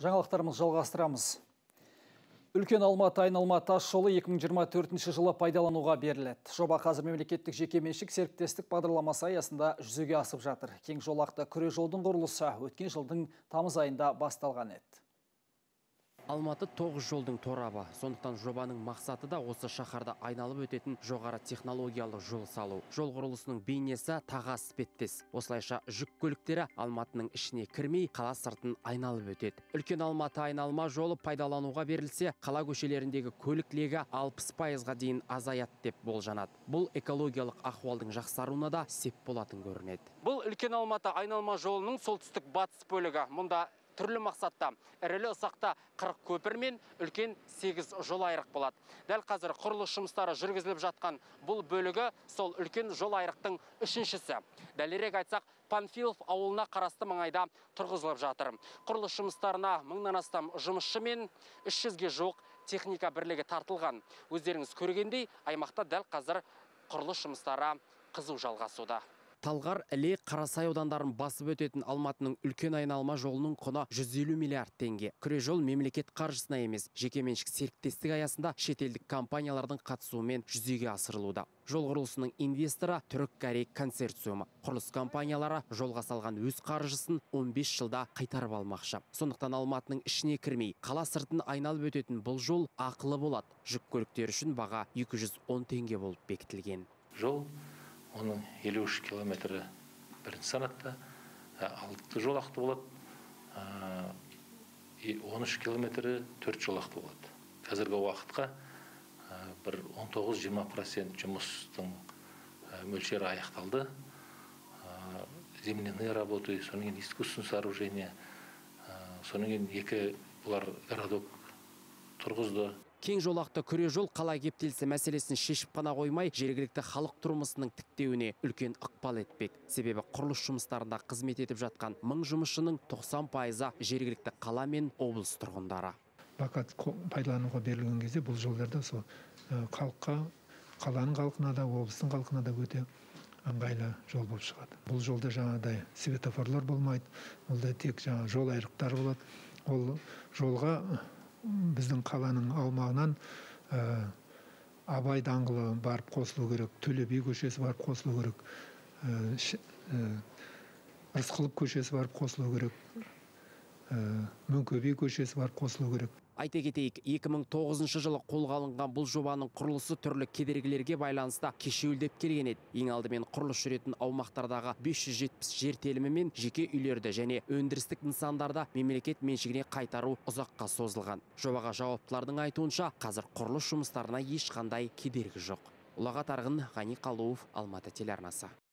Жаңалықтарымыз жалғастырамыз. Үлкен Алматы айналма тас жолы 2024 жылы пайдалануға беріледі. Жоба қазір мемлекеттік жекеменшік серіктестік бағдарламасы аясында жүзеге асып жатыр. Кең жолақты күре жолдың құрылысы өткен жылдың тамыз айында басталған еді. Алматы 9 жолдың торабы. Сондықтан жобаның мақсаты да осы шаһарда айналып өтетін жоғары технологиялы жол салу. Жол құрылысының бейнесі тағас іспеттес. Осылайша жүк көліктері Алматының ішіне кірмей, қала сыртын айналып өтеді. Үлкен Алматы айналма жолы пайдалануға берілсе, қала көшелеріндегі көлік легі 60%-ға дейін азаяды деп болжанады. Бұл экологиялық ахуалдың жақсаруына да сеп болатын көрінеді. Бұл Үлкен Алматы айналма жолының солтүстік батыс бөлігі. Мұнда түрлі мақсатта ірілі ұсақта 40 көпір мен үлкен 8 жол айрық болады. Дәл қазір құрылыс жұмыстары жүргізіліп жатқан бұл бөлігі сол үлкен жол айрықтың үшіншісі. Дәлірек айтсақ, Панфилов ауылына қарасты маңайда тұрғызылып жатыр. Құрылыс жұмыстарына 1000-нан астам жұмысшы мен 300-ге жуық техника бірлігі тартылған. Өздеріңіз көргендей, аймақта дәл қазір құрылыс жұмыстары қызу жалғасуда. Талғар, Іле, Қарасай аудандарын басып өтетін Алматының үлкен айналма жолының құны 150 миллиард теңге. Күре жол мемлекет қаржысына емес, жекеменшік серіктестік аясында шетелдік компаниялардың қатысуымен жүзеге асырылуда. Жол құрылысының инвесторы Түрік-Корей консорциумы. Құрылыс компаниялары жолға салған өз қаржысын 15 жылда қайтарып алмақшы. Сондықтан Алматының ішіне кірмей, қала сыртын айналып өтетін бұл жол ақылы болады. Жүк көліктері үшін баға 210 теңге болып бекітілген. Жол оның 53 километрі бірінші санатта, 6 жолақты болады, 13 километрі 4 жолақты болады. Қазіргі уақытқа бір 19-20% жұмыстың мөлшері аяқталды. Земляные работы, сонымен искусственное сооружение, сонымен екі бұлар городок тұрғызды. Кең жолақты күре жол қала кептелісі мәселесін шешіп қана қоймай, жергілікті халық тұрмысының тіктеуіне үлкен ықпал етпек. Себебі құрылыс жұмыстарында қызмет етіп жатқан 1000 жұмысшының 90%-ы жергілікті қала мен облыс тұрғындары. Бақат пайдалануға берілген кезде бұл жолдарда сол халыққа, қаланың халқына да, облыстың халқына да өте ыңғайлы жол болып шығады. Бұл жолда жаңағыдай светофорлар болмайды, олда тек жол айрықтары болады. Ол жолға біздің қаланың аумағынан Абай даңғылы барып қосылу керек, Төле би көшесі барып қосылу керек, Рысқұлов көшесі барып қосылу керек, Мөңке би көшесі барып қосылу керек. Айта кетейік, 2009 жылы қолға алынған бұл жобаның құрылысы түрлі кедергілерге байланысты кешеуілдеп келген еді. Ең алдымен құрылыс жүретін аумақтардағы 570 жер телімі мен жеке үйлерді және өндірістік нысандарда мемлекет меншігіне қайтару ұзаққа созылған. Жобаға жауаптылардың айтуынша, қазір құрылыс жұмыстарына ешқандай кедергі жоқ. Ұлағат Арғын, Ғани Қалуов, Алматы телеарнасы.